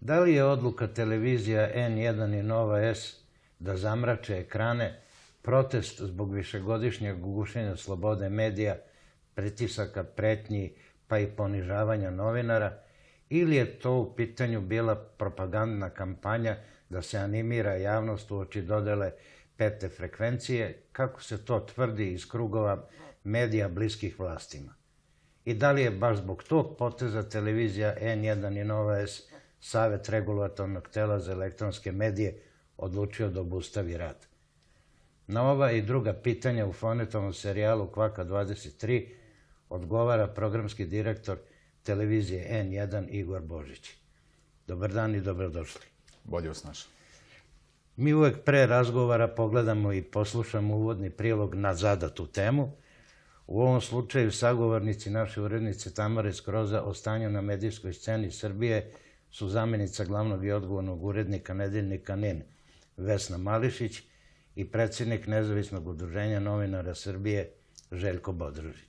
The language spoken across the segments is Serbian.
Da li je odluka televizija N1 i Nova S da zamrače ekrane protest zbog višegodišnjeg gušenja slobode medija, pritisaka, pretnji pa i ponižavanja novinara, ili je to u pitanju bila propagandna kampanja da se animira javnost uoči dodele pete frekvencije, kako se to tvrdi iz krugova medija bliskih vlastima? I da li je baš zbog tog poteza televizija N1 i Nova S, Savet regulatornog tela za elektronske medije, odlučio da obustavi rad? Na ova i druga pitanja u fonetovom serijalu Kvaka 23 odgovara programski direktor televizije N1 Igor Božić. Dobar dan i dobrodošli. Bolje vas našli. Mi uvek pre razgovara pogledamo i poslušamo uvodni prilog na zadatu temu. U ovom slučaju sagovornici naše urednice Tamare Skroza o stanju na medijskoj sceni Srbije su zamenica glavnog i odgovornog urednika nedeljnika NIN Vesna Mališić i predsjednik Nezavisnog udruženja novinara Srbije Željko Bodrožić.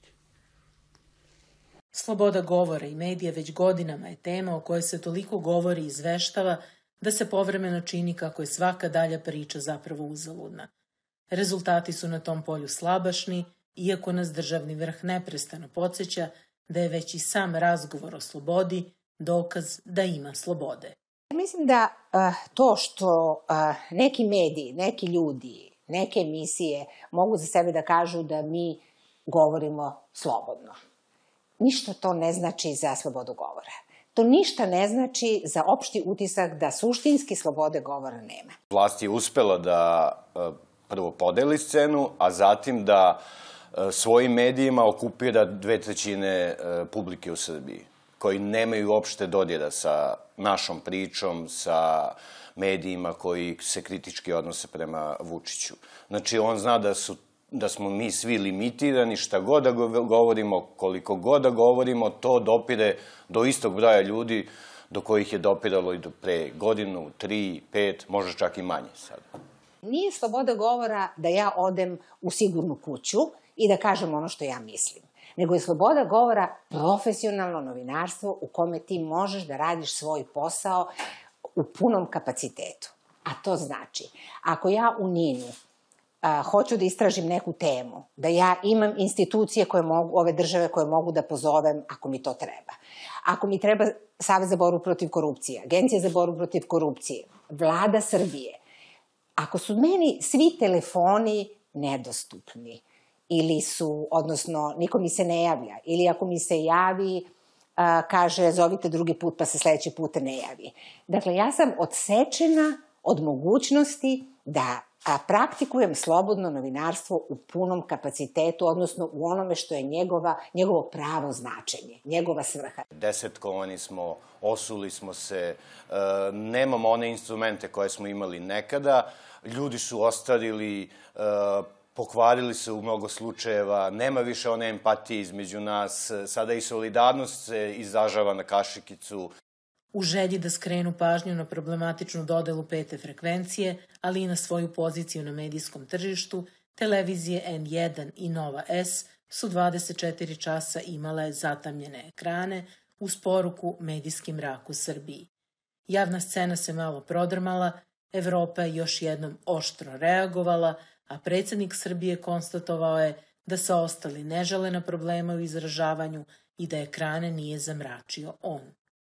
Sloboda govora i medija već godinama je tema o kojoj se toliko govori i izveštava da se povremeno čini kako je svaka dalja priča zapravo uzaludna. Rezultati su na tom polju slabašni, iako nas državni vrh neprestano podsjeća da je već i sam razgovor o slobodi dokaz da ima slobode. Mislim da to što neki mediji, neki ljudi, neke emisije mogu za sebe da kažu da mi govorimo slobodno, ništa to ne znači za slobodu govora. To ništa ne znači za opšti utisak da suštinski slobode govora nema. Vlast je uspela da prvo podeli scenu, a zatim da svojim medijima okupira 2/3 publike u Srbiji, koji nemaju uopšte dodira sa našom pričom, sa medijima koji se kritički odnose prema Vučiću. Znači, on zna da smo mi svi limitirani, šta god da govorimo, koliko god da govorimo, to dopire do istog broja ljudi do kojih je dopiralo i do pre godinu, 3, 5, možda čak i manje sad. Nije sloboda govora da ja odem u sigurnu kuću i da kažem ono što ja mislim, nego je sloboda govora profesionalno novinarstvo u kome ti možeš da radiš svoj posao u punom kapacitetu. A to znači, ako ja u NIN-u hoću da istražim neku temu, da ja imam institucije ove države koje mogu da pozovem ako mi to treba. Ako mi treba Savet za borbu protiv korupcije, Agencija za borbu protiv korupcije, Vlada Srbije, ako su meni svi telefoni nedostupni, ili su, odnosno, niko mi se ne javlja, ili ako mi se javi, kaže zovite drugi put pa se sledeći put ne javi. Dakle, ja sam odsečena od mogućnosti da praktikujem slobodno novinarstvo u punom kapacitetu, odnosno u onome što je njegovo pravo značenje, njegova svrha. Desetkovani smo, osuli smo se, nemamo one instrumente koje smo imali nekada, ljudi su ostarili, pokvarili se u mnogo slučajeva, nema više one empatije između nas, sada i solidarnost se izražava na kašikicu. U želji da skrenu pažnju na problematičnu dodelu pete frekvencije, ali i na svoju poziciju na medijskom tržištu, televizije N1 i Nova S su 24 časa imale zatamljene ekrane uz poruku medijski mrak u Srbiji. Javna scena se malo prodrmala, Evropa je još jednom oštro reagovala, a predsjednik Srbije konstatovao je da se ostali ne žale na probleme u izražavanju i da ekrane nije zamračio on.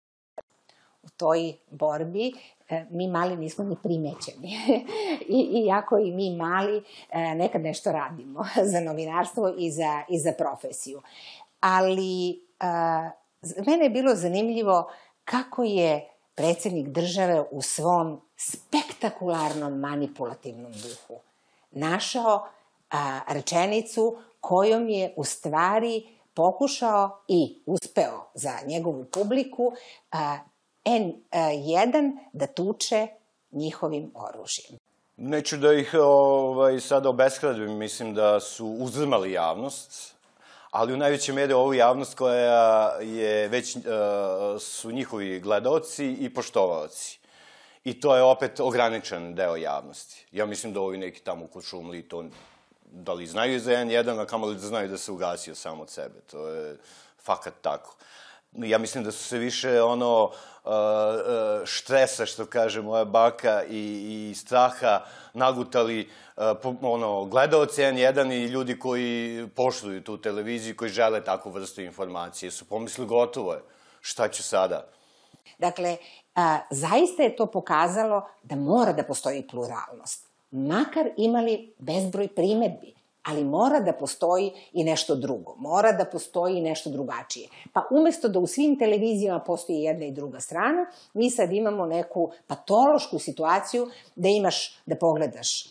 U toj borbi mi mali nismo ni primećeni. Iako i mi mali nekad nešto radimo za novinarstvo i za profesiju. Ali mene je bilo zanimljivo kako je predsjednik države u svom spektakularnom manipulativnom duhu našao rečenicu kojom je u stvari pokušao i uspeo za njegovu publiku N1 da tuče njihovim oružjem. Neću da ih sada obeshradim, mislim da su uzdrmali javnost, ali u najvećoj meri ovu javnost koja je već su njihovi gledaoci i poštovaoci. I to je opet ograničen deo javnosti. Ja mislim da ovi neki tamo u Kuršumliji to da li znaju za N1, a kamoli da znaju da se ugasio sam od sebe. To je fakat tako. ja mislim da su se više štresa, što kaže moja baka, i straha nagutali gledaoci N1 i ljudi koji poštuju tu televiziju, koji žele takvu vrstu informacije. Su pomislili, gotovo je, šta ću sada? Dakle, zaista je to pokazalo da mora da postoji pluralnost. Makar imali bezbroj primedbi, ali mora da postoji i nešto drugo. Mora da postoji i nešto drugačije. Pa umesto da u svim televizijama postoji jedna i druga strana, mi sad imamo neku patološku situaciju da imaš da pogledaš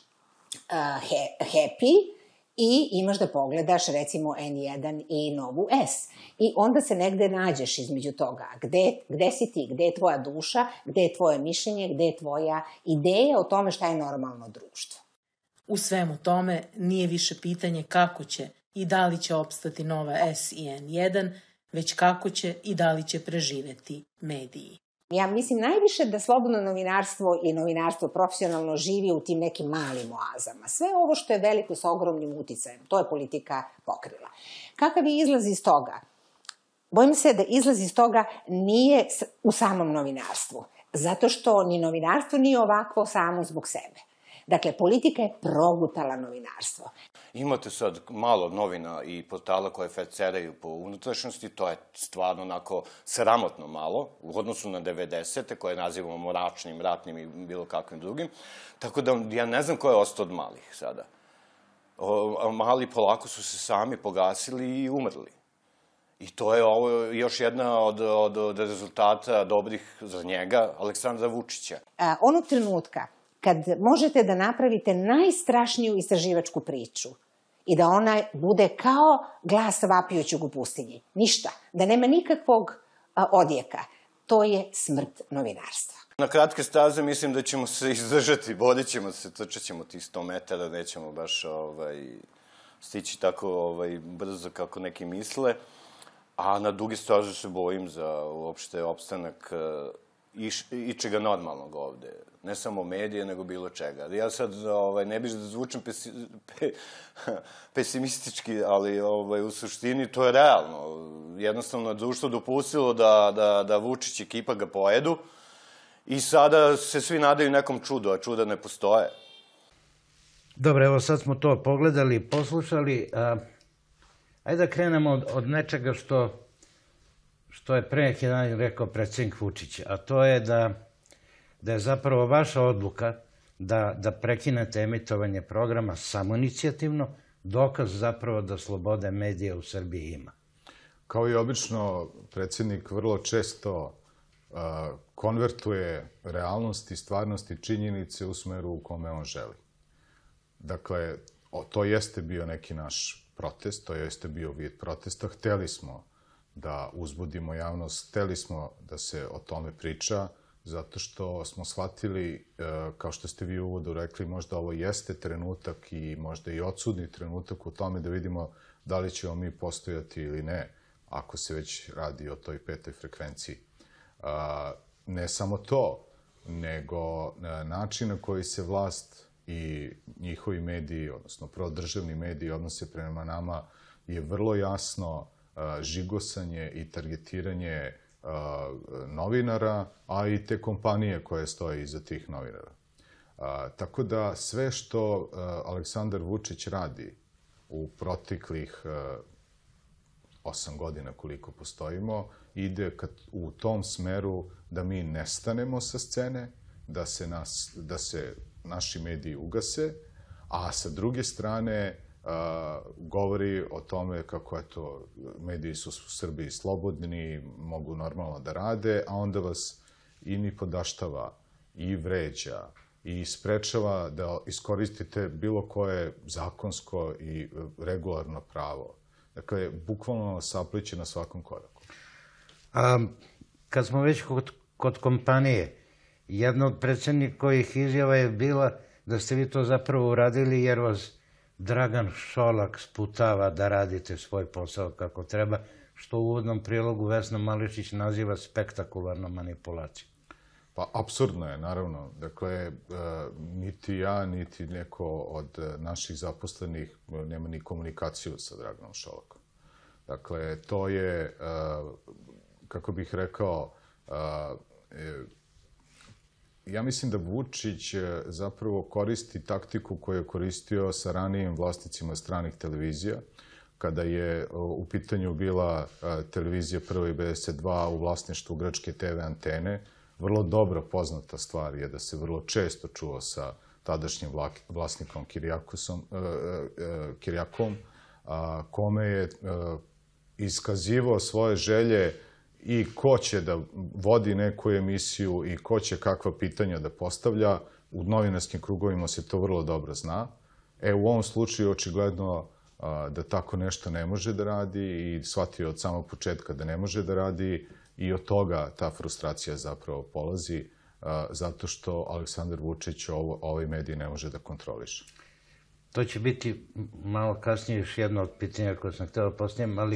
Happy i imaš da pogledaš recimo N1 i Novu S. I onda se negde nađeš između toga. Gde si ti? Gde je tvoja duša? Gde je tvoje mišljenje? Gde je tvoja ideja o tome šta je normalno društvo? U svemu tome nije više pitanje kako će i da li će opstati Nova S i N1, već kako će i da li će preživeti mediji. Ja mislim najviše da slobodno novinarstvo i novinarstvo profesionalno živi u tim nekim malim oazama. Sve ovo što je veliko sa ogromnim uticajem, to je politika pokrila. Kakav je izlaz iz toga? Bojim se da izlaz iz toga nije u samom novinarstvu, zato što ni novinarstvo nije ovakvo samo zbog sebe. Dakle, politika je progutala novinarstvo. Imate sad malo novina i portala koje ferceraju po unutrašnjosti, to je stvarno onako sramotno malo, u odnosu na 90. koje nazivamo mračnim, ratnim i bilo kakvim drugim. Tako da ja ne znam ko je ostao od malih sada. Mali polako su se sami pogasili i umrli. I to je ovo još jedna od rezultata dobrih za njega, Aleksandra Vučića. Onog trenutka kad možete da napravite najstrašniju istraživačku priču i da ona bude kao glas vapijućeg u pustinji, ništa, da nema nikakvog odjeka, to je smrt novinarstva. Na kratke staze mislim da ćemo se izdržati, borit ćemo se, trčat ćemo tih 100 metara, nećemo baš stići tako brzo kako neki misle, a na duge staze se bojim za uopšte opstanak ičega normalnog ovde. Ne samo medije, nego bilo čega. Ja sad ne bih da zvučem pesimistički, ali u suštini to je realno. Jednostavno je društvo dopustilo da Vučić i ekipa ga pojedu i sada se svi nadaju nekom čudu, a čuda ne postoje. Dobro, evo sad smo to pogledali i poslušali. Ajde da krenemo od nečega što je pre neki dan rekao predsjednik Vučić, a to je da je zapravo vaša odluka da prekinete emitovanje programa samoinicijativno, dokaz zapravo da slobode medija u Srbiji ima. Kao i obično, predsjednik vrlo često konvertuje realnost i stvarnost i činjenice u smeru u kome on želi. Dakle, to jeste bio neki naš protest, to jeste bio vid protesta. Hteli smo da uzbudimo javnost, hteli smo da se o tome priča, zato što smo shvatili, kao što ste vi u uvodu rekli, možda ovo jeste trenutak i možda i odsudni trenutak u tome da vidimo da li ćemo mi postojati ili ne, ako se već radi o toj 5. frekvenciji. Ne samo to, nego način na koji se vlast i njihovi mediji, odnosno prodržavni mediji odnose prema nama je vrlo jasno žigosanje i targetiranje novinara, a i te kompanije koje stoje iza tih novinara. Tako da sve što Aleksandar Vučić radi u proteklih 8 godina koliko postojimo, ide u tom smeru da mi nestanemo sa scene, da se naši mediji ugase, a sa druge strane govori o tome kako mediji su u Srbiji slobodni, mogu normalno da rade, a onda vas i nipodaštava, i vređa, i sprečava da iskoristite bilo koje zakonsko i regularno pravo. Dakle, bukvalno vas sapliće na svakom koraku. Kad smo već kod kompanije, jedna od predsjednikovih izjava je bila da ste vi to zapravo uradili jer vas Dragan Šolak sputava da radite svoj posao kako treba, što u uvodnom prilogu Vesna Mališić naziva spektakularnom manipulacijom. Pa, apsurdno je, naravno. Dakle, niti ja, niti neko od naših zaposlenih nema ni komunikaciju sa Draganom Šolakom. Dakle, to je kako bih rekao, ja mislim da Vučić zapravo koristi taktiku koju je koristio sa ranijim vlasnicima stranih televizija, kada je u pitanju bila televizija Prva i 52 u vlasništvu grčke TV Antene. Vrlo dobro poznata stvar je da se vrlo često čuo sa tadašnjim vlasnikom Kirjakom, kome je iskazivao svoje želje i ko će da vodi neku emisiju i ko će kakva pitanja da postavlja. U novinarskim krugovima se to vrlo dobro zna. U ovom slučaju očigledno da tako nešto ne može da radi i shvatio od samog početka da ne može da radi i od toga ta frustracija zapravo polazi, zato što Aleksandar Vučić ovaj medij ne može da kontroliše. To će biti malo kasnije još jedno od pitanja koje sam htio da postavim, ali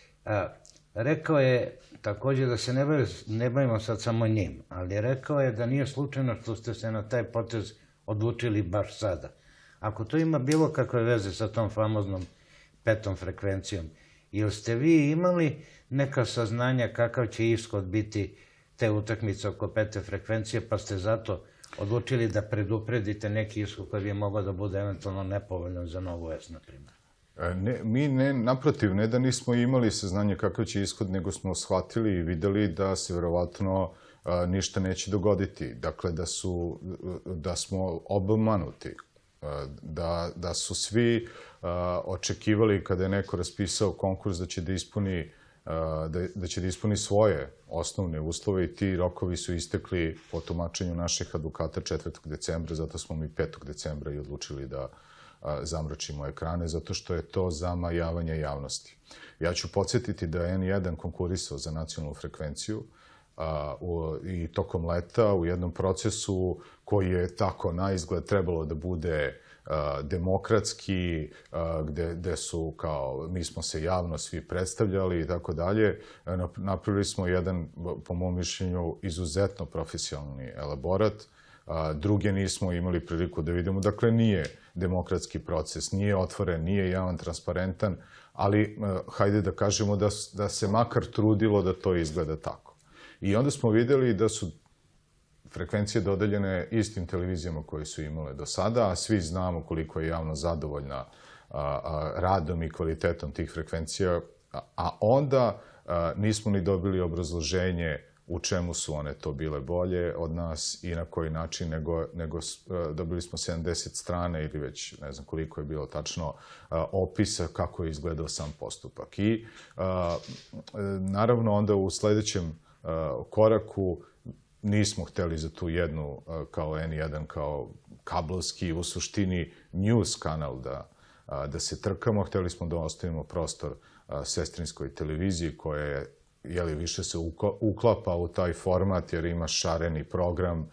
rekao je također da se ne bavimo sad samo njim, ali rekao je da nije slučajno što ste se na taj potez odlučili baš sada. Ako to ima bilo kakve veze sa tom famoznom 5. frekvencijom, ili ste vi imali neka saznanja kakav će ishod biti te utakmice oko 5. frekvencije, pa ste zato odlučili da predupredite neki ishod koji bi mogao da bude eventualno nepovoljan za Novu S, na primjer? Mi naprotiv, ne da nismo imali saznanje kakav će ishod, nego smo shvatili i videli da se verovatno ništa neće dogoditi. Dakle, da smo obmanuti. Da su svi očekivali kada je neko raspisao konkurs da će da ispuni svoje osnovne uslove i ti rokovi su istekli po tumačenju naših advokata 4. decembra, zato smo mi 5. decembra i odlučili da zamračimo ekrane, zato što je to zamajavanje javnosti. Ja ću podsjetiti da je N1 konkurisao za nacionalnu frekvenciju i tokom leta u jednom procesu koji je tako na izgled trebalo da bude demokratski, gde su kao mi smo se javno svi predstavljali i tako dalje. Napravili smo jedan, po mom mišljenju, izuzetno profesionalni elaborat. Druge nismo imali priliku da vidimo. Dakle, nije demokratski proces, nije otvoren, nije javan, transparentan, ali hajde da kažemo da se makar trudilo da to izgleda tako. I onda smo videli da su frekvencije dodeljene istim televizijama koje su imale do sada, a svi znamo koliko je javno zadovoljna radom i kvalitetom tih frekvencija, a onda nismo ni dobili obrazloženje u čemu su one to bile bolje od nas i na koji način, nego dobili smo 70 strana ili već ne znam koliko je bilo tačno opisa kako je izgledao sam postupak. I naravno onda u sledećem koraku nismo hteli za tu jednu kao N1, kao kablovski, u suštini news kanal da se trkamo. Hteli smo da ostavimo prostor sestrinskoj televiziji koja je više se uklapa u taj format jer ima šareni program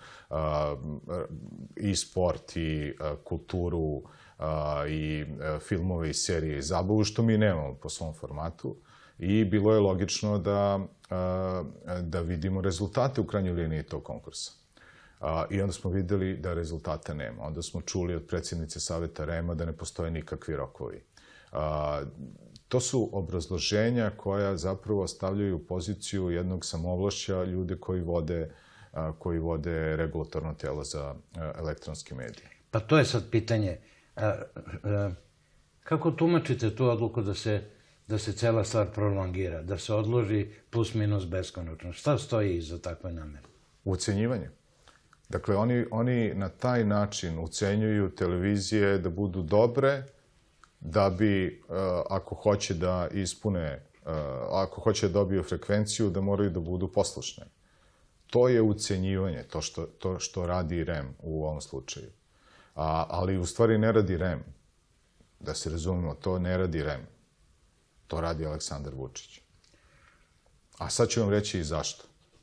i sport i kulturu i filmove i serije i zabavu, što mi nemamo po svom formatu. I bilo je logično da vidimo rezultate u krajnjoj liniji tog konkursa. I onda smo videli da rezultata nema. Onda smo čuli od predsjednice Saveta REM-a da ne postoje nikakvi rokovi. To su obrazloženja koja zapravo stavljaju u poziciju jednog samoovlašća ljude koji vode regulatorno telo za elektronske medije. Pa to je sad pitanje. Kako tumačite tu odluku da se cela stvar prolongira, da se odloži plus minus beskonačno? Šta stoji iza takve namere? Ucenjivanje. Dakle, oni na taj način ucenjuju televizije da budu dobre, da bi, ako hoće da ispune, ako hoće da dobiju frekvenciju, da moraju da budu poslušne. To je ucenjivanje, to što radi REM u ovom slučaju. Ali u stvari ne radi REM. Da se razumemo, to ne radi REM. To radi Aleksandar Vučić. A sad ću vam reći i zašto.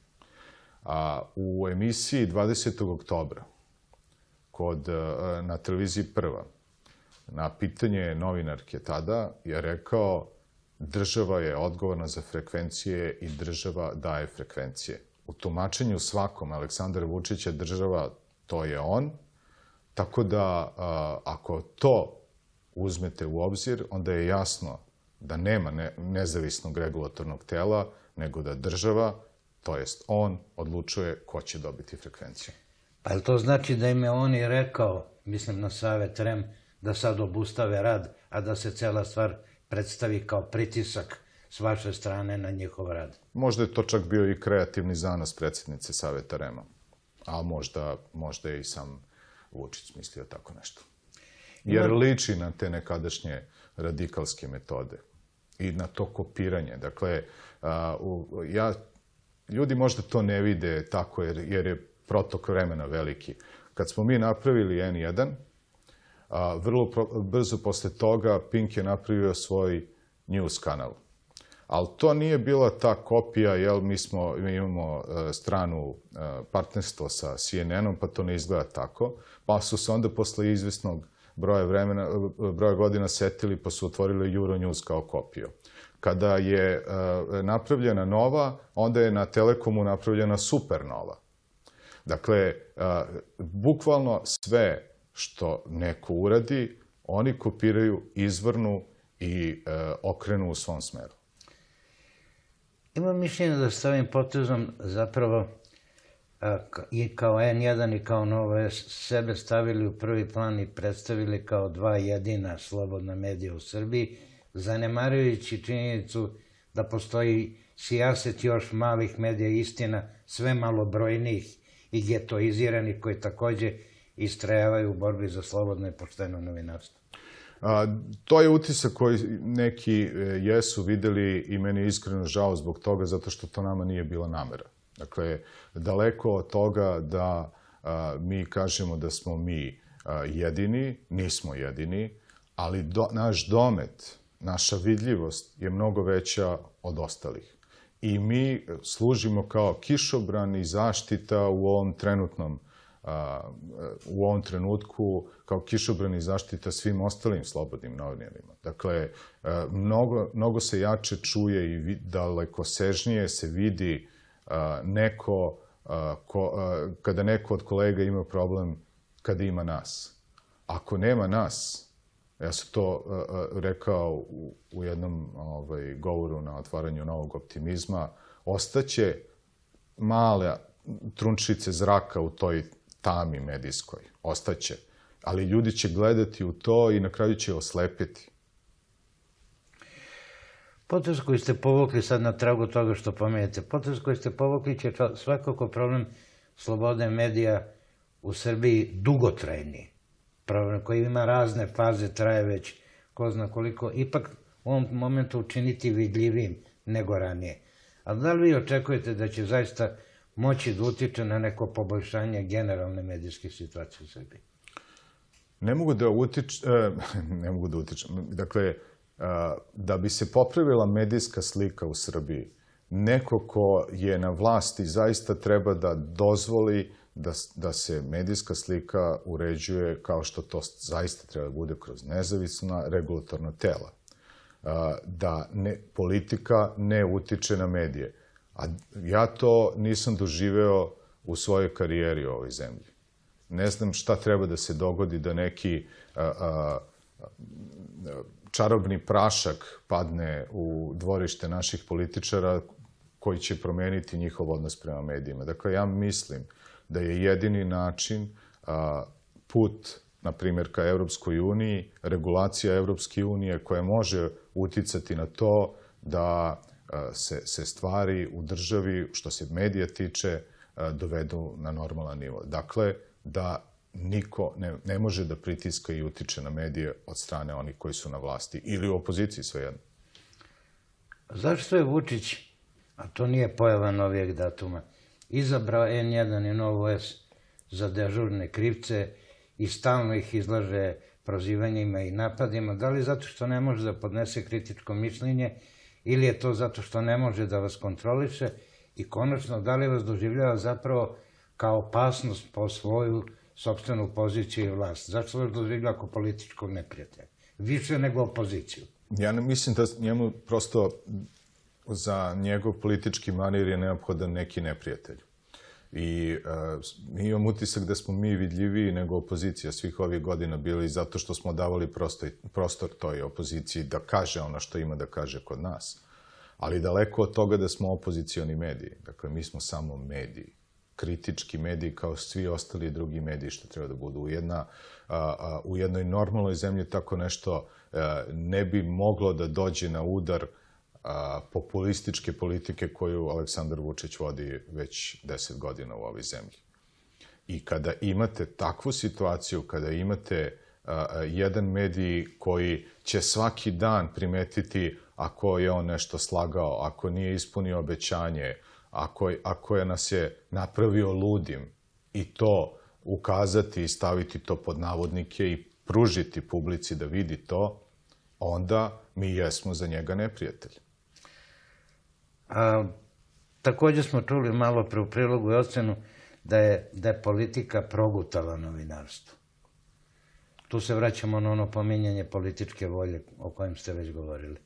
U emisiji 20. oktobra na televiziji Prva, na pitanje novinarke tada je rekao država je odgovorna za frekvencije i država daje frekvencije. U tumačenju svakom Aleksandar Vučić je država, to je on, tako da ako to uzmete u obzir, onda je jasno da nema nezavisnog regulatornog tela, nego da država, to jest on, odlučuje ko će dobiti frekvenciju. Pa je to znači da im je on i rekao, mislim na Savet REM, da sad obustave rad, a da se cela stvar predstavi kao pritisak s vaše strane na njihov rad? Možda je to čak bio i kreativni zanos predsjednice Saveta REM-a, a možda je i sam Vučić mislio tako nešto. Jer liči na te nekadašnje radikalske metode i na to kopiranje. Dakle, ljudi možda to ne vide tako jer je protok vremena veliki. Kad smo mi napravili N1, vrlo brzo posle toga Pink je napravio svoj news kanal. Ali to nije bila ta kopija, jer mi imamo stranu partnerstvo sa CNN-om, pa to ne izgleda tako. Pa su se onda posle izvesnog broja godina setili, pa su otvorili Euronews kao kopiju. Kada je napravljena Nova, onda je na Telekomu napravljena Supernova. Dakle, bukvalno sve što neko uradi, oni kopiraju, izvrnu i okrenu u svom smeru. Imam mišljenje da ste ovim potezom zapravo i kao N1 i kao Nova S sebe stavili u prvi plan i predstavili kao dva jedina slobodna medija u Srbiji, zanemarujući činjenicu da postoji sijaset još malih medija, istina, sve malobrojnijih i getoiziranih, koji takođe istrajavaju u borbi za slobodno i pošteno novinarstvo. To je utisak koji neki jesu videli i meni je iskreno žao zbog toga, zato što to nama nije bila namera. Dakle, daleko od toga da mi kažemo da smo mi jedini, nismo jedini, ali naš domet, naša vidljivost je mnogo veća od ostalih. I mi služimo kao kišobran i zaštita u ovom trenutku kao kišobran i zaštita svim ostalim slobodnim novinarima. Dakle, mnogo se jače čuje i dalekosežnije se vidi kada neko od kolega ima problem kada ima nas. Ako nema nas, ja sam to rekao u jednom govoru na otvaranju Novog optimizma, ostaće male trunčice zraka u toj tami medijskoj. Ostaće. Ali ljudi će gledati u to i na kraju će oslepiti. Potez koji ste povukli sad na tragu toga što pomenete, potez koji ste povukli će svakako problem slobode medija u Srbiji dugotrajni. Problem koji ima razne faze, traje već ko zna koliko, ipak u ovom momentu učiniti vidljivim nego ranije. A da li vi očekujete da će zaista moći da utiče na neko poboljšanje generalne medijske situacije u Srbiji? Ne mogu da utičem. Dakle, da bi se popravila medijska slika u Srbiji, neko ko je na vlasti zaista treba da dozvoli da se medijska slika uređuje kao što to zaista treba bude kroz nezavisna regulatorna tela. Da politika ne utiče na medije. A ja to nisam doživeo u svojoj karijeri u ovoj zemlji. Ne znam šta treba da se dogodi da neki čarobni prašak padne u dvorište naših političara koji će promeniti njihov odnos prema medijima. Dakle, ja mislim da je jedini način put, na primjer, ka Evropskoj uniji, regulacija Evropske unije koja može uticati na to da se stvari u državi, što se medija tiče, dovedu na normalan nivo. Dakle, da niko ne može da pritiska i utiče na medije od strane onih koji su na vlasti ili u opoziciji, svejedno. Zašto je Vučić, a to nije pojava novijeg datuma, izabrao N1 i Novu S za dežurne krivce i stalno ih izlaže prozivanjima i napadima? Da li zato što ne može da podnese kritičko mišljenje ili je to zato što ne može da vas kontroliše? I konačno, da li vas doživljava zapravo kao opasnost po svoju sopstvenu poziciju i vlast? Zašto vas doživljava kao političkog neprijatelja? Više nego opoziciju. Ja mislim da njemu prosto za njegov politički manir je neophodan neki neprijatelj. I imam utisak da smo mi vidljiviji nego opozicija svih ovih godina bili zato što smo davali prostor toj opoziciji da kaže ono što ima da kaže kod nas. Ali daleko od toga da smo opozicioni mediji. Dakle, mi smo samo mediji. Kritički mediji kao svi ostali drugi mediji što treba da budu. U jednoj normalnoj zemlji tako nešto ne bi moglo da dođe na udar populističke politike koju Aleksandar Vučić vodi već 10 godina u ovoj zemlji. I kada imate takvu situaciju, kada imate jedan medij koji će svaki dan primetiti ako je on nešto slagao, ako nije ispunio obećanje, ako je nas je napravio ludim i to ukazati i staviti to pod navodnike i pružiti publici da vidi to, onda mi jesmo za njega neprijatelji. Također smo čuli malo pre u prilogu i ocenu da je politika progutala novinarstvo. Tu se vraćamo na ono pominjanje političke volje o kojem ste već govorili.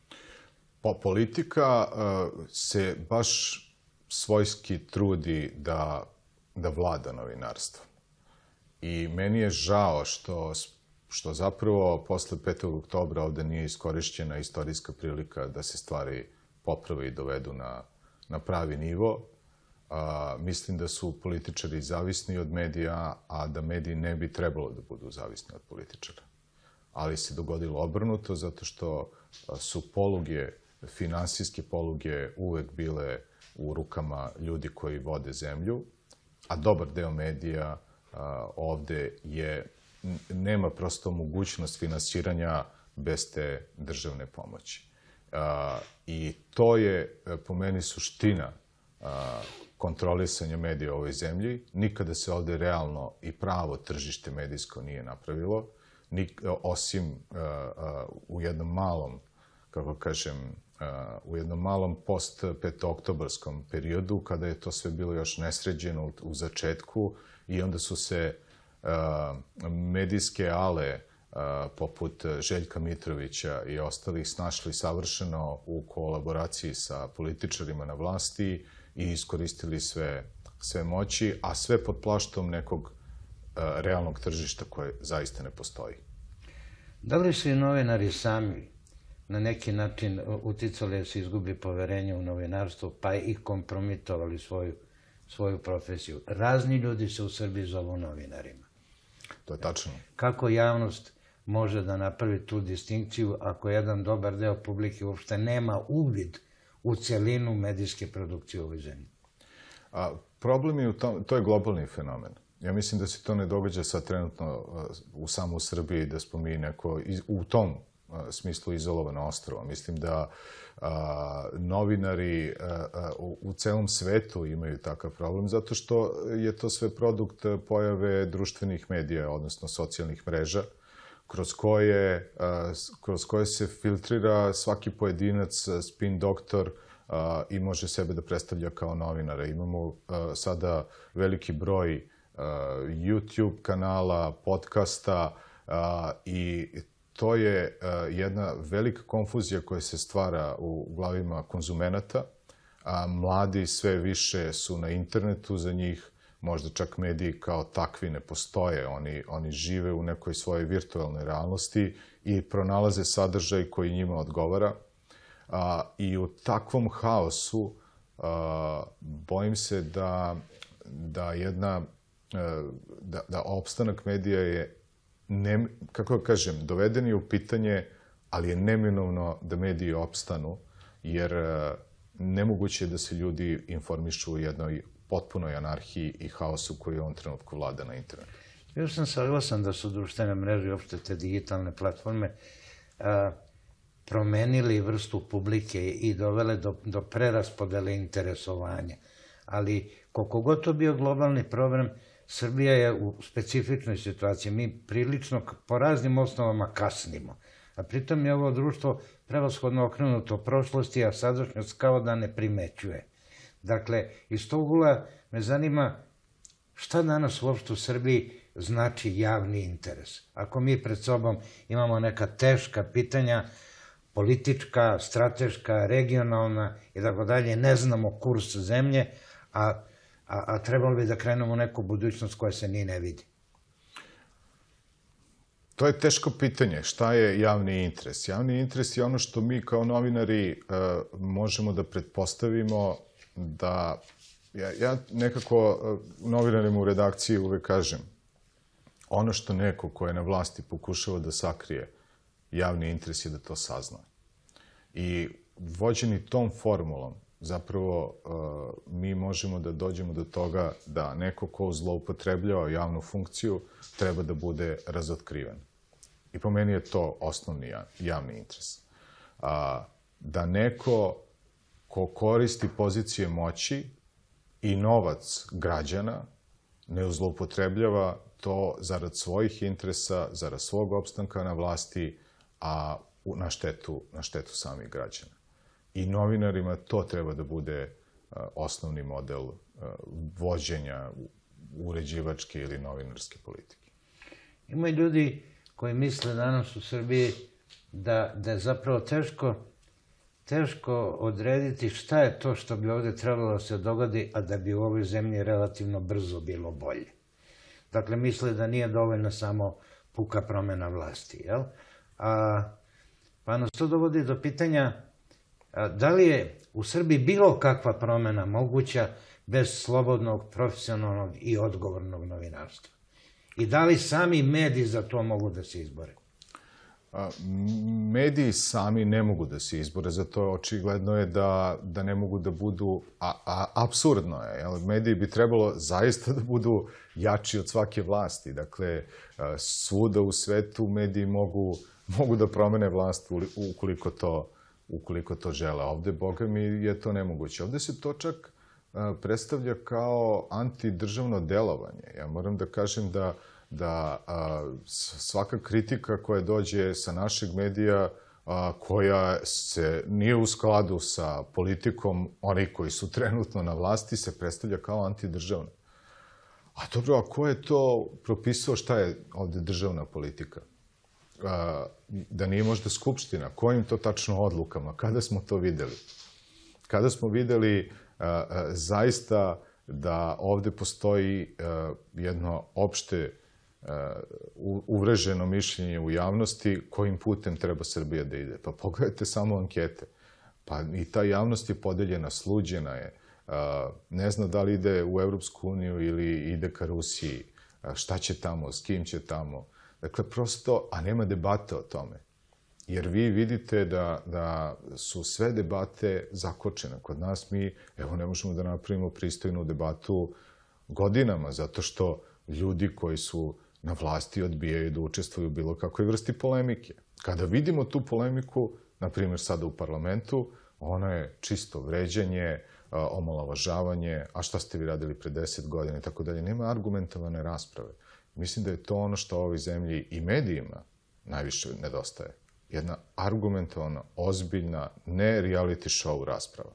Politika se baš svojski trudi da vlada novinarstvo. I meni je žao što zapravo posle 5. oktobra ovde nije iskorišćena istorijska prilika da se stvari poprave i dovedu na pravi nivo. Mislim da su političari zavisni od medija, a da mediji ne bi trebalo da budu zavisni od političara. Ali se dogodilo obrnuto zato što su poluge, finansijske poluge uvek bile u rukama ljudi koji vode zemlju, a dobar deo medija ovde nema prosto mogućnost finansiranja bez te državne pomoći. I to je, po meni, suština kontrolisanja medija u ovoj zemlji. Nikada se ovde realno i pravo tržište medijsko nije napravilo, osim u jednom malom, kako kažem, u jednom malom post-petooktobarskom periodu, kada je to sve bilo još nesređeno u začetku i onda su se medijske ale poput Željka Mitrovića i ostalih snašli savršeno u kolaboraciji sa političarima na vlasti i iskoristili sve moći, a sve pod plaštom nekog realnog tržišta koje zaista ne postoji. Da li su i novinari sami na neki način uticali da se izgubi poverenje u novinarstvo, pa i kompromitovali svoju profesiju? Razni ljudi se u Srbiji zovu novinarima. To je tačno. Kako javnost može da napravi tu distinkciju ako jedan dobar deo publike uopšte nema uvid u celinu medijske produkcije u ovoj zemlji? Problem je u tom, to je globalni fenomen. Ja mislim da se to ne događa sad trenutno samo u Srbiji, da smo mi neko u tom smislu izolovano ostrvo. Mislim da novinari u celom svetu imaju takav problem, zato što je to sve produkt pojave društvenih medija, odnosno socijalnih mreža, kroz koje se filtrira svaki pojedinac, spin doktor, i može sebe da predstavlja kao novinara. Imamo sada veliki broj YouTube kanala, podcasta i to je jedna velika konfuzija koja se stvara u glavima konzumenata. Mladi sve više su na internetu, za njih možda čak mediji kao takvi ne postoje. Oni žive u nekoj svojoj virtualnoj realnosti i pronalaze sadržaj koji njima odgovara. I u takvom haosu bojim se da opstanak medija je, kako kažem, doveden je u pitanje, ali je neminovno da mediji opstanu, jer nemoguće je da se ljudi informišu u jednoj potpunoj anarhiji i haosu koji u ovom trenutku vlada na internetu. Još sam saglasan da su društvene mreže i uopšte te digitalne platforme promenili vrstu publike i dovele do preraspodele interesovanja. Ali koliko god to bio globalni problem, Srbija je u specifičnoj situaciji. Mi prilično po raznim osnovama kasnimo. A pritom je ovo društvo prevashodno okrenuto prošlosti, a sadašnjost kao da ne primećuje. Dakle, iz tog ugla me zanima šta danas uopšte u Srbiji znači javni interes. Ako mi pred sobom imamo neka teška pitanja, politička, strateška, regionalna i tako dalje, ne znamo kurs zemlje, a trebalo bi da krenemo u neku budućnost koja se ni ne vidi. To je teško pitanje. Šta je javni interes? Javni interes je ono što mi kao novinari možemo da pretpostavimo da... Ja nekako novinarima u redakciji uvek kažem, ono što neko ko je na vlasti pokušava da sakrije, javni interes je da to sazna. I vođeni tom formulom, zapravo mi možemo da dođemo do toga da neko ko zloupotrebljava javnu funkciju treba da bude razotkriven. I po meni je to osnovni javni interes. Da neko ko koristi pozicije moći i novac građana ne zloupotrebljava to zarad svojih interesa, zarad svog opstanka na vlasti, a na štetu samih građana. I novinarima to treba da bude osnovni model vođenja uređivačke ili novinarske politike. Ima ljudi koji misle danas u Srbiji da je zapravo teško odrediti šta je to što bi ovde trebalo da se dogodi, a da bi u ovoj zemlji relativno brzo bilo bolje. Dakle, misle da nije dovoljna samo puka promena vlasti, jel? Pa nas to dovodi do pitanja da li je u Srbiji bilo kakva promena moguća bez slobodnog, profesionalnog i odgovornog novinarstva? I da li sami mediji za to mogu da se izbore? Mediji sami ne mogu da se izbore, zato očigledno je da ne mogu da budu, a apsurdno je, mediji bi trebalo zaista da budu jači od svake vlasti. Dakle, svuda u svetu mediji mogu da promene vlast ukoliko to žele. Ovde, boga mi, je to nemoguće. Ovde se to čak predstavlja kao antidržavno delovanje. Ja moram da kažem da svaka kritika koja dođe sa našeg medija, koja se nije u skladu sa politikom onih koji su trenutno na vlasti, se predstavlja kao antidržavna. A dobro, a ko je to propisao šta je ovde državna politika? Da nije možda Skupština? Kojim to tačno odlukama? Kada smo to videli? Kada smo videli zaista da ovde postoji jedno opšte uvreženo mišljenje u javnosti kojim putem treba Srbija da ide? Pa pogledajte samo ankete. Pa i ta javnost je podeljena, sluđena je. Ne zna da li ide u Evropsku uniju ili ide ka Rusiji. Šta će tamo, s kim će tamo. Dakle, prosto, a nema debate o tome. Jer vi vidite da su sve debate zakočene. Kod nas mi, evo, ne možemo da napravimo pristojnu debatu godinama, zato što ljudi koji su na vlasti odbijaju da učestvuju u bilo kakvoj vrsti polemike. Kada vidimo tu polemiku, na primjer sada u parlamentu, ona je čisto vređanje, omalovažavanje, a šta ste vi radili pre 10 godina i tako dalje. Nema argumentovane rasprave. Mislim da je to ono što ovoj zemlji i medijima najviše nedostaje. Jedna argumentovana, ozbiljna, ne reality show rasprava.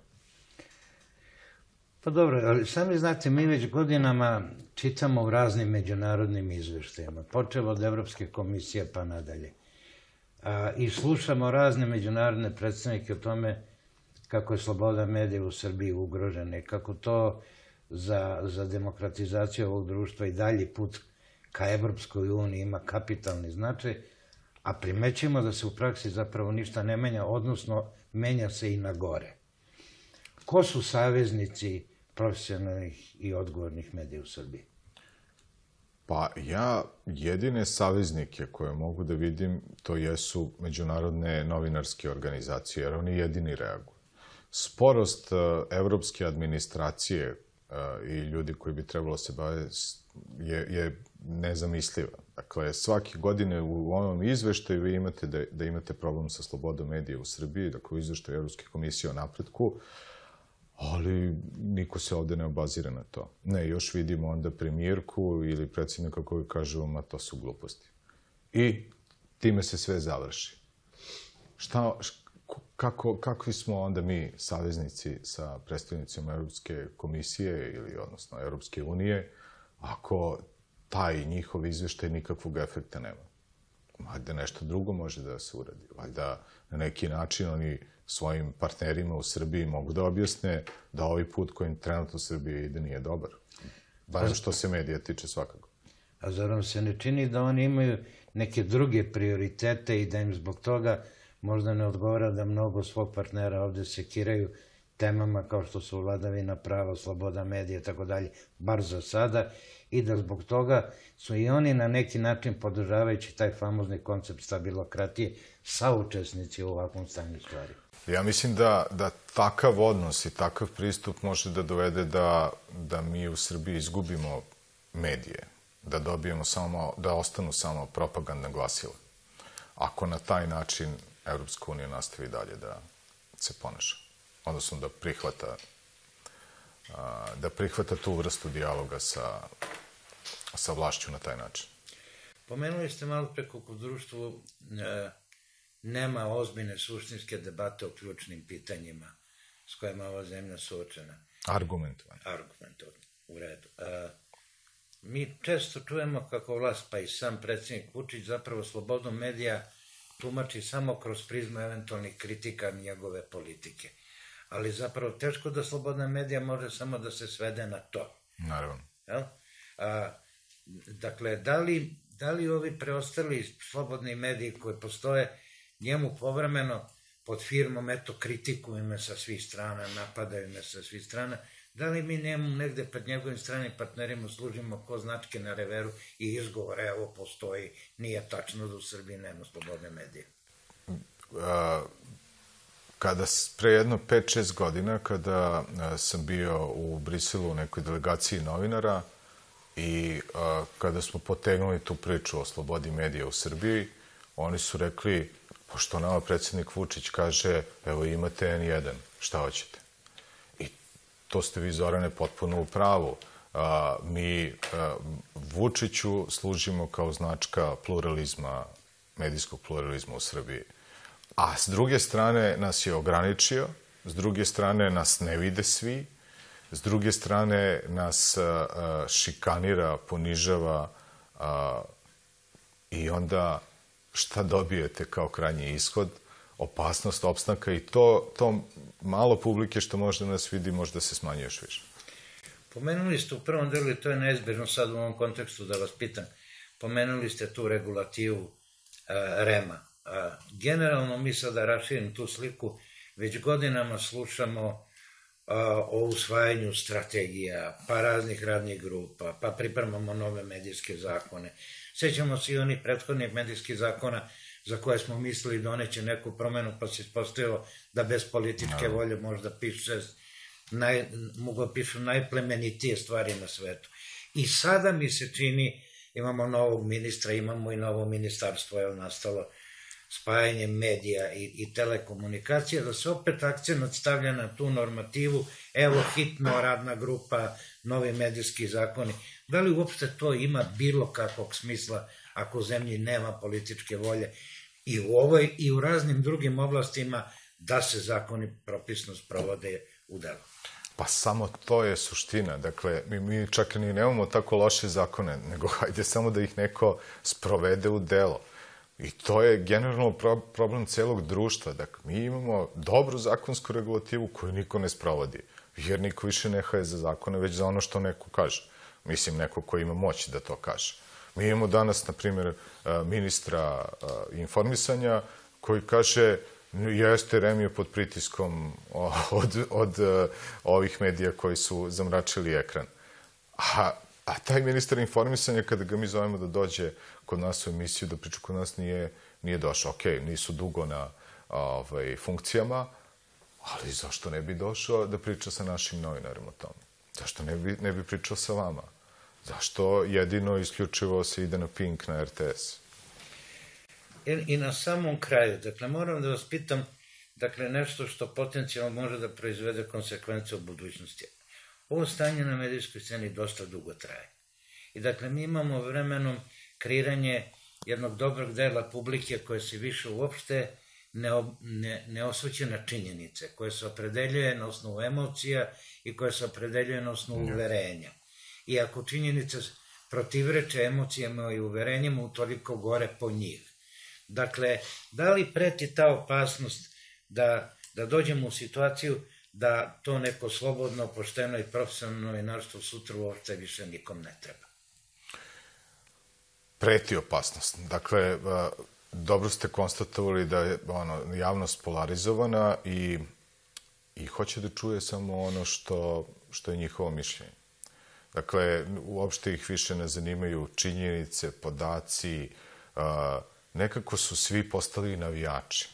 Pa dobro, ali sami znate, mi već godinama čitamo u raznim međunarodnim izveštajima, počev od Evropske komisije pa nadalje. I slušamo razne međunarodne predstavnike o tome kako je sloboda medija u Srbiji ugrožena i kako to za demokratizaciju ovog društva i dalji put ka Evropskoj uniji ima kapitalni značaj, a primećujemo da se u praksi zapravo ništa ne menja, odnosno menja se i na gore. Ko su saveznici profesionalnih i odgovornih medija u Srbiji? Pa ja jedine saveznike koje mogu da vidim, to jesu međunarodne novinarske organizacije, jer oni jedini reaguju. Sporost evropske administracije i ljudi koji bi trebalo se baviti je nezamisliva. Dakle, svake godine u ovom izveštaju vi imate da imate problem sa slobodom medija u Srbiji, dakle u izveštaju Evropske komisije o napretku, ali niko se ovde ne obazira na to. Ne, još vidimo onda premijerku ili predsjednika koji kažu, ma to su gluposti. I time se sve završi. Kakvi smo onda mi saveznici sa predstavnicima Evropske komisije ili odnosno Evropske unije ako taj njihov izveštaj nikakvog efekta nema? Valjda nešto drugo može da se uradi. Valjda na neki način oni svojim partnerima u Srbiji mogu da objasne da ovaj put kojim trenutno Srbija ide nije dobar. Barem što se medija tiče svakako. A zar vam se ne čini da oni imaju neke druge prioritete i da im zbog toga možda ne odgovara da mnogo svog partnera ovde sekiraju temama kao što su vladavina prava, sloboda medija i tako dalje, bar za sada, i da zbog toga su i oni na neki način, podržavajući taj famozni koncept stabilokratije, saučesnici u ovakvom stanju stvari. Ja mislim da takav odnos i takav pristup može da dovede da mi u Srbiji izgubimo medije, da dobijemo samo, da ostanu samo propagandna glasila. Ako na taj način Evropska unija nastavi dalje da se ponaša, odnosno da prihvata tu vrstu dijaloga sa vlašću na taj način. Pomenuli ste malo pre kako u društvu nema ozbiljne suštinske debate o ključnim pitanjima s kojima ova zemlja suočena. Argumentovanje, u redu. Mi često čujemo kako vlast, pa i sam predsjednik Vučić, zapravo slobodu medija tumači samo kroz prizmu eventualnih kritika njegove politike. Ali zapravo teško da slobodna medija može samo da se svede na to. Naravno. Dakle, da li ovi preostali slobodni mediji koji postoje njemu povremeno pod firmom, eto, kritikuju me sa svih strana, napadaju me sa svih strana, da li mi njemu negde pred njegovim stranim partnerima služimo ko značke na reveru i izgovore, evo, postoji, nije tačno da u Srbiji nema slobodne medije? Kada pre jedno 5-6 godina, kada sam bio u Briselu u nekoj delegaciji novinara i kada smo potegnuli tu priču o slobodi medija u Srbiji, oni su rekli, pošto nama predsjednik Vučić kaže, evo imate N1, šta hoćete? I to ste vi, Zorane, potpuno u pravu. Mi Vučiću služimo kao značka pluralizma, medijskog pluralizma u Srbiji. A s druge strane nas je ograničio, s druge strane nas ne vide svi, s druge strane nas šikanira, ponižava i onda šta dobijete kao krajnji ishod? Opasnost opstanka i to malo publike što možda nas vidi možda se smanji još više. Pomenuli ste u prvom delu, i to je neizbežno sad u ovom kontekstu da vas pitam, pomenuli ste tu regulativu REM-a. Generalno mi sada raširim tu sliku, već godinama slušamo o usvajanju strategija, pa raznih radnih grupa, pa pripremamo nove medijske zakone. Sećamo se i onih prethodnih medijskih zakona za koje smo mislili doneće neku promenu, pa se ispostavilo da bez političke volje možda mogu pišu najplemenitije stvari na svetu. I sada mi se čini, imamo novog ministra, imamo i novo ministarstvo, je nastalo spajanje medija i telekomunikacija, da se opet akcenat stavlja na tu normativu, evo hitno radna grupa, novi medijski zakoni. Da li uopšte to ima bilo kakvog smisla ako u zemlji nema političke volje i u ovoj i u raznim drugim oblastima da se zakoni propisno sprovode u delo? Pa samo to je suština. Dakle, mi čak ni nemamo tako loše zakone, nego hajde samo da ih neko sprovede u delo. I to je generalno problem celog društva. Dakle, mi imamo dobru zakonsku regulativu koju niko ne sprovodi, jer niko više ne haje za zakone, već za ono što neko kaže. Mislim, neko ko ima moć da to kaže. Mi imamo danas, na primjer, ministra informisanja koji kaže jeste, REM je pod pritiskom od ovih medija koji su zamračili ekran. A taj ministar informisanja, kada ga mi zovemo da dođe kod nas u emisiju, da priča kod nas, nije došao. Okej, nisu dugo na funkcijama, ali zašto ne bi došao da priča sa našim novinarima o tome? Zašto ne bi pričao sa vama? Zašto jedino isključivo se ide na Pink, na RTS? I na samom kraju, dakle, moram da vas pitam, dakle, nešto što potencijalno može da proizvede konsekvence u budućnosti. Ovo stanje na medijskoj sceni dosta dugo traje. I dakle, mi imamo vremenom kreiranje jednog dobrog dela publike koje se više uopšte ne osvrće na činjenice, koje se opredeljuje na osnovu emocija i koje se opredeljuje na osnovu uverenja. I ako činjenice protivreče emocijama i uverenjima, utoliko gore po njih. Dakle, da li preti ta opasnost da dođemo u situaciju da to neko slobodno, pošteno i profesionalno novinarstvo sutra uopšte više nikom ne treba? preti opasnost. Dakle, dobro ste konstatovali da je javnost polarizovana i hoće da čuje samo ono što je njihovo mišljenje. Dakle, uopšte ih više ne zanimaju činjenice, podaci, nekako su svi postali navijači.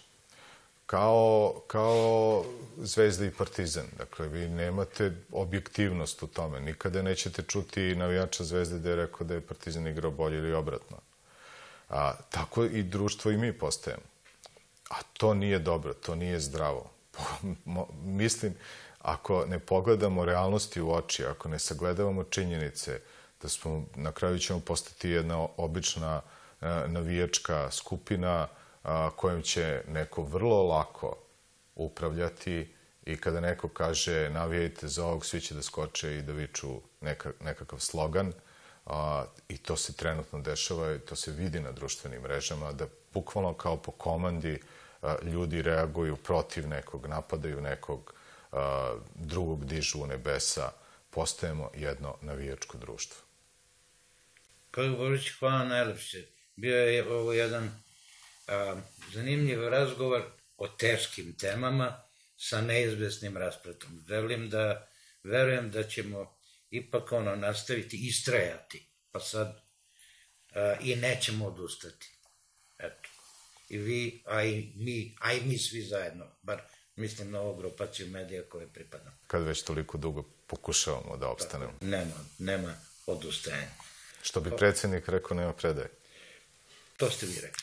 Kao Zvezda i Partizan. Dakle, vi nemate objektivnost u tome. Nikada nećete čuti navijača Zvezde da je rekao da je Partizan igrao bolje ili obratno. Tako i društvo i mi postajemo. A to nije dobro, to nije zdravo. Mislim, ako ne pogledamo realnosti u oči, ako ne sagledavamo činjenice, da na kraju ćemo postati jedna obična navijačka skupina kojom će neko vrlo lako upravljati i kada neko kaže navijajte za ovog, svi će da skoče i da viču nekakav slogan i to se trenutno dešava i to se vidi na društvenim mrežama, da bukvalno kao po komandi ljudi reaguju protiv nekog, napadaju nekog, drugog dižu u nebesa, postajemo jedno navijačko društvo. Kolega Božić, hvala najlepše. Bio je ovo jedan zanimljiv razgovor o teškim temama sa neizvesnim raspletom. Verujem da ćemo ipak nastaviti, istrajati, pa sad i nećemo odustati. Eto. I vi, a i mi svi zajedno, bar mislim na ovu grupaciju medija koje pripadam. Kad već toliko dugo pokušavamo da opstanemo. Nema odustajanja. Što bi predsjednik rekao, nema predaje. To ste vi rekli.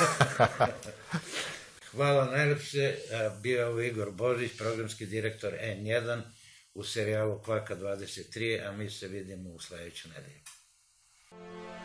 Hvala najlepše. Bio je ovo Igor Božić, programski direktor N1 u serijalu Kvaka 23, a mi se vidimo u sledeću nedelju.